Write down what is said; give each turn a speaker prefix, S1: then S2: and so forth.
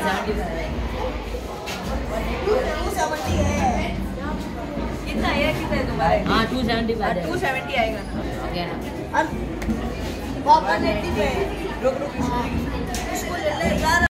S1: 270 है। कितना है तुम्हारे?
S2: हाँ 270
S1: 270 आएगा ना।
S2: ओके ना।
S1: और 180 पे रुक इसको ले ले यार।